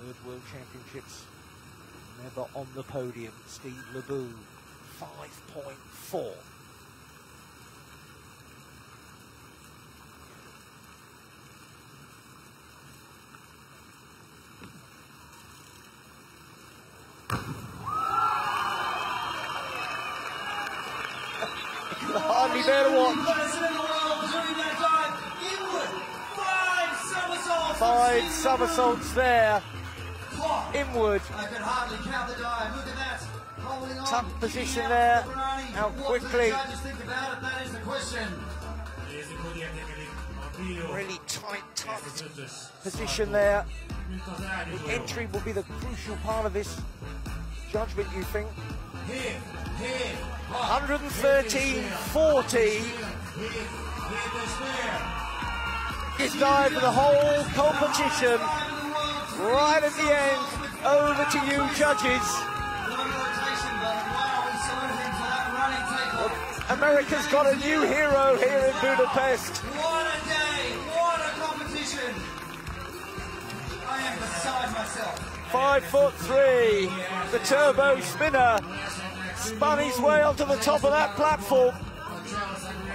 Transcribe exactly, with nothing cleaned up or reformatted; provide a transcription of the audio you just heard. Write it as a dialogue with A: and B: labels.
A: third World Championships, never on the podium. Steve Lobue, five point four. Hardly bear to watch. Five somersaults there. Inward. Tough position there. How quickly. Really tight, tough position there. The entry will be the crucial part of this judgment, you think? one thirteen forty. His dive for the whole competition. Right at the end, over to you, judges. America's got a new hero here in Budapest.
B: What a day, what a competition. I am beside myself.
A: Five foot three, the turbo spinner spun his way onto the top of that platform.